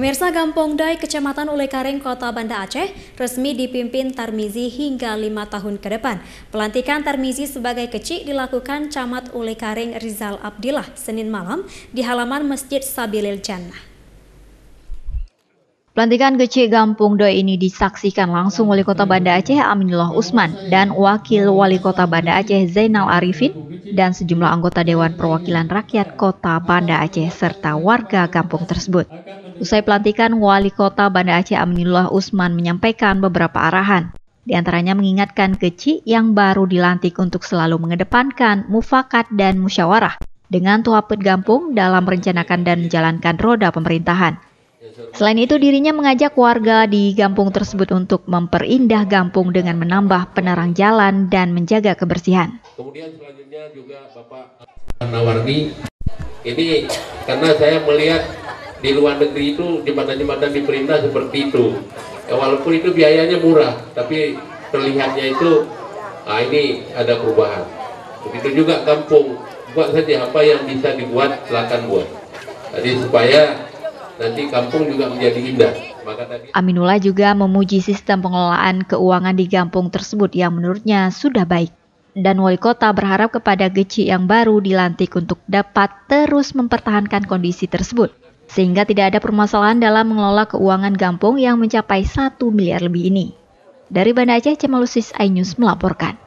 Pemirsa, Kampung Dai, Kecamatan Ulekaring, Kota Banda Aceh, resmi dipimpin Tarmizi hingga 5 tahun ke depan. Pelantikan Tarmizi sebagai kecik dilakukan Camat Ulekaring Rizal Abdillah Senin malam di halaman Masjid Sabilil Jannah. Pelantikan kecik Kampung Dai ini disaksikan langsung Wali Kota Banda Aceh Aminullah Usman dan Wakil Wali Kota Banda Aceh Zainal Arifin dan sejumlah anggota Dewan Perwakilan Rakyat Kota Banda Aceh serta warga kampung tersebut. Usai pelantikan, Wali Kota Banda Aceh Aminullah Usman menyampaikan beberapa arahan. Di antaranya mengingatkan kecik yang baru dilantik untuk selalu mengedepankan mufakat dan musyawarah dengan tuapet kampung dalam merencanakan dan menjalankan roda pemerintahan. Selain itu, dirinya mengajak warga di kampung tersebut untuk memperindah kampung dengan menambah penerang jalan dan menjaga kebersihan. Kemudian selanjutnya juga Bapak Nawardi, ini karena saya melihat di luar negeri itu jembatan-jembatan diperindah seperti itu. Ya, walaupun itu biayanya murah, tapi terlihatnya itu ini ada perubahan. Begitu juga kampung, buat saja apa yang bisa dibuat, silakan buat. Jadi supaya nanti kampung juga menjadi indah. Aminullah juga memuji sistem pengelolaan keuangan di kampung tersebut yang menurutnya sudah baik. Dan wali kota berharap kepada kecik yang baru dilantik untuk dapat terus mempertahankan kondisi tersebut, sehingga tidak ada permasalahan dalam mengelola keuangan kampung yang mencapai 1 miliar lebih ini. Dari Banda Aceh, Cemalusis iNews melaporkan.